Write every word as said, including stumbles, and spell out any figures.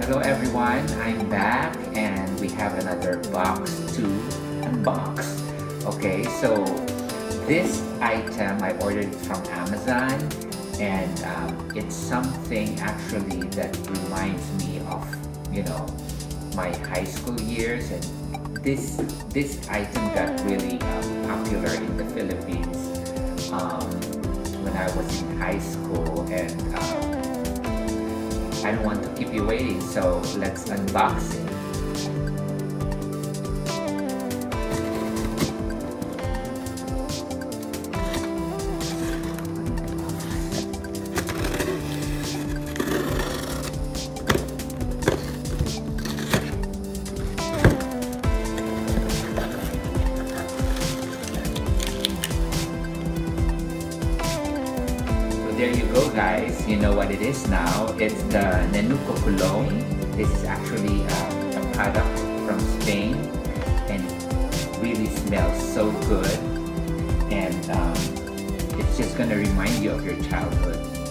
Hello everyone, I'm back and we have another box to unbox. Okay, so this item I ordered from Amazon, and um, it's something actually that reminds me of, you know, my high school years. And this this item got really um, popular in the Philippines um, when I was in high school, and um, I don't want to keep you waiting, so let's unbox it. There you go, guys. You know what it is now. It's the Nenuco Cologne. This is actually uh, a product from Spain, and it really smells so good. And um, it's just gonna remind you of your childhood.